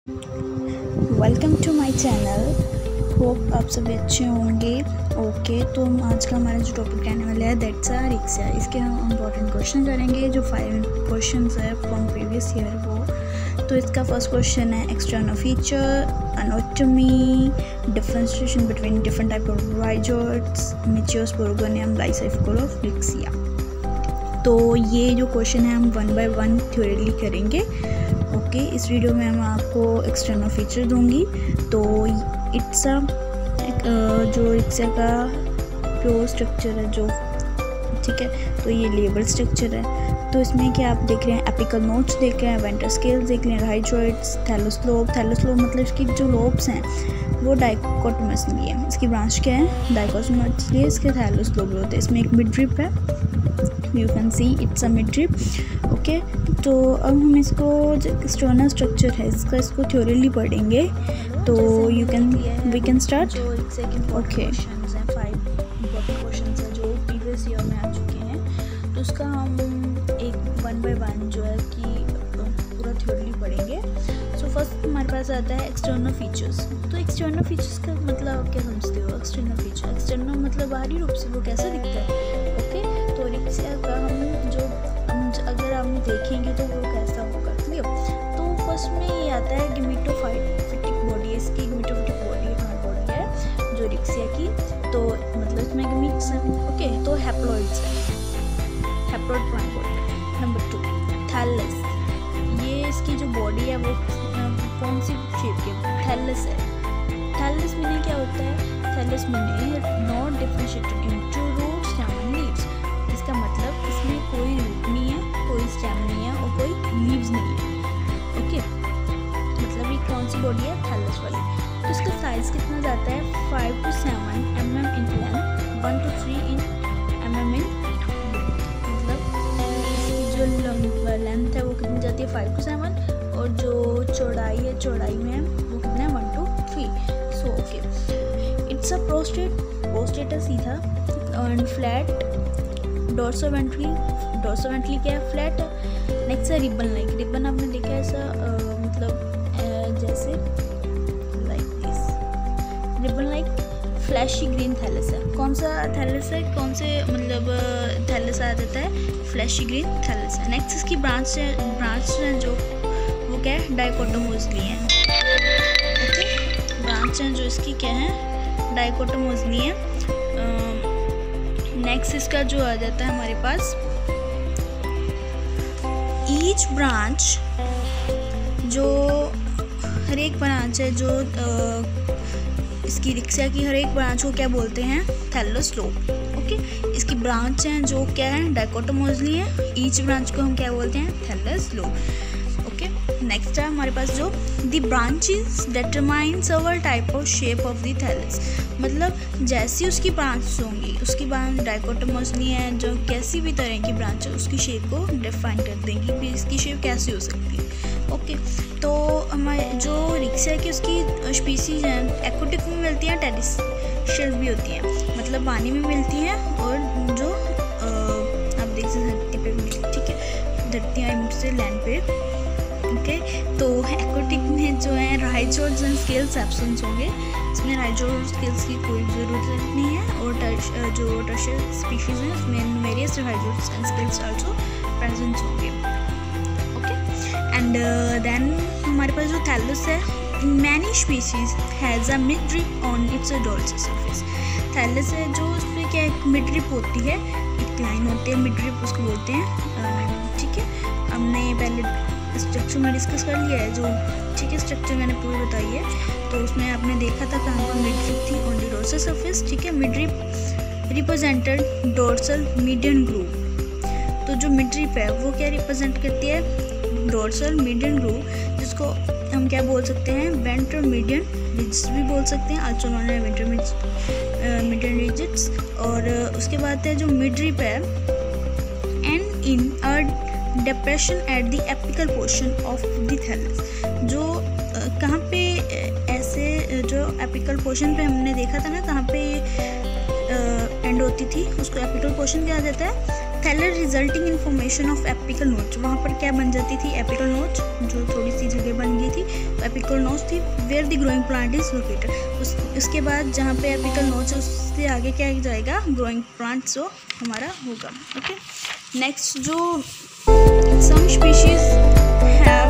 Welcome to my channel. Hope आप सभी अच्छे होंगे। ओके, तो आज का हमारा जो टॉपिक रहने वाला है दैट्स अ रिक्शा। इसके हम इंपॉर्टेंट क्वेश्चन करेंगे जो 5 क्वेश्चंस है फ्रॉम प्रीवियस ईयर वो। तो इसका फर्स्ट क्वेश्चन है external feature, anatomy, differentiation between different type of risers, mature program life cycle of rickshaw. तो ये जो क्वेश्चन है हम 1 बाय 1 थ्योरेटिकली करेंगे। ओके, इस वीडियो में मैं आपको एक्सटर्नल फीचर दूंगी। तो इट्स जो रिक्शा का प्योर स्ट्रक्चर है जो, ठीक है, तो ये लेबल स्ट्रक्चर है। तो इसमें क्या आप देख रहे हैं, एपिकल नोट्स देख रहे हैं, वेंटर स्केल्स देख रहे हैं, राइट जॉइंट्स, थैलोस्लोप मतलब इसकी जो लोब्स हैं वो डाइकोटोमसली है। इसकी ब्रांच क्या है, डाइकोटोमसली, इसके थैलोस्लोप होते हैं। इसमें एक मिड रिप है, you can see it's a mid rib. Okay, तो अब हम इसको जो एक्सटर्नल स्ट्रक्चर है इसको थ्योरेटिकली पढ़ेंगे। तो we can start. Okay, 5 important questions हैं जो प्रीवियस ईयर में आ चुके हैं। तो उसका हम एक 1 बाय 1 जो है कि पूरा थ्योरेटिकली पढ़ेंगे। सो फर्स्ट हमारे पास आता है एक्सटर्नल फीचर्स। तो एक्सटर्नल फीचर्स का मतलब क्या समझते हो? एक्सटर्नल मतलब बाहरी रूप से वो कैसा दिखता है। ओके, तो रिक्शा का अगर हम देखेंगे तो वो कैसा होगा, क्लियर। तो फर्स्ट में ये आता है गेमेटोफाइटिक बॉडी, इसकी गेमेटोफाइटिक बॉडी हार्ड बॉडी है जो रिक्शा की। तो मतलब इसमें गमीट्स हैं। ओके, तो हैप्लॉइड्स है, haploid plant body. Number 2 thallus, ये इसकी जो बॉडी है वो कौन सी शेप की? थैलस है। थैलस मीनिंग क्या होता है? Thallus meaning not differentiated into root, stem and leaves. इसका मतलब इसमें कोई रूट नहीं है, कोई स्टेम नहीं है और कोई लीव्स नहीं है। ओके, मतलब ये कौन सी बॉडी है? थैलस वाली। तो इसका साइज कितना जाता है? 5 to 7 mm in length, 1 to 3 mm in, मतलब इसकी जो लेंथ है वो कितनी जाती है? 5 to 7, और जो चौड़ाई है, चौड़ाई में वो कितना है? 1 to 3। So okay, it's a prostate है सीधा एंड फ्लैट। डोर्सोवेंट्रली क्या है? फ्लैट है। नेक्स्ट है रिबन आपने देखा है ऐसा, मतलब जैसे like this, ribbon like fleshy green thallus है। कौन सा थैलस है? कौन से मतलब थैलस आ जाता है? फ्लैशी ग्रीन थैलस है। नेक्स्ट इसकी ब्रांच है जो वो क्या है? डाइकोटोमसली है। ओके, ब्रांच है जो इसकी क्या है? डाइकोटोमसली है। नेक्स्ट इसका जो आ जाता है हमारे पास ईच ब्रांच, जो हर एक ब्रांच है जो इसकी रिक्शा की हर एक ब्रांच को क्या बोलते हैं? थैलोस्लोप। ओके, इसकी ब्रांच हैं जो क्या है? डाइकोटोमसली है। ईच ब्रांच को हम क्या बोलते हैं? थैलोस्लोप। ओके, नेक्स्ट है हमारे पास जो the branches determines our type of shape of the thallus. मतलब जैसी उसकी ब्रांच होंगी, उसकी ब्रांच डाइकोटोमसली है, जो किसी भी तरह की ब्रांच है उसकी शेप को डिफाइन कर देंगी कि इसकी शेप कैसी हो सकती है। ओके, तो हमारे जो रिक्शा की उसकी स्पीसीज हैं, एक्वाटिक में मिलती हैं, टेरेस्ट्रियल भी होती हैं, मतलब पानी में मिलती हैं, और जो आप देख सकते हैं धरती पे मिलती है, ठीक है, धरती से लैंड पे। ओके, तो एक्वाटिक में जो है राइजोर्स एंड स्केल्स एब्सेंस होंगे। इसमें राइजोर्स स्केल्स की कोई ज़रूरत नहीं है, और जो टर्शियल स्पीशीज़ हैं उसमें various rhizoids and scales also present होंगे। ओके, एंड देन हमारे पास जो थैलस है, many species has a mid rib on its dorsal surface. Thallus है जो उस पर क्या एक मिड रिप होती है, एक लाइन होती है, मिड रिप उसको बोलते हैं। ठीक है, हमने पहले स्ट्रक्चर में डिस्कस कर लिया है जो, ठीक है, स्ट्रक्चर मैंने पूरी बताई है। तो उसमें आपने देखा था कहाँ पर मिड रिप थी, ऑन द डोर्सल सरफेस। ठीक है, mid rib represented dorsal median groove. तो जो मिड रिप है वो क्या रिप्रेजेंट करती है? डोर्सल मीडियन ग्रूव, जिसको हम क्या बोल सकते हैं? वेंट्रल मीडियन रिजिड्स भी बोल सकते हैं, also known as ventral median ridges. और उसके बाद है जो मिड रिप है and in a depression at the apical portion of the thallus. जो कहाँ पे ऐसे जो एपिकल पोर्शन पे हमने देखा था ना, कहाँ पे एंड होती थी, उसको एपिकल पोर्शन क्या जाता है? Thallus resulting information of apical notch, वहाँ पर क्या बन जाती थी, एपिकल नोच, जो थोड़ी सी जगह बन गई थी तो एपिकल नोच थी, where the growing plant is located. उसके बाद जहाँ पे एपिकल नोच उससे आगे क्या जाएगा, ग्रोइंग प्लांट जो हमारा होगा। ओके, नेक्स्ट जो सम स्पीशीज हैव